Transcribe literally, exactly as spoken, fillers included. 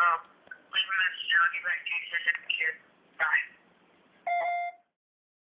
Um, leave a message and I'll get back to you as soon as I can. Bye.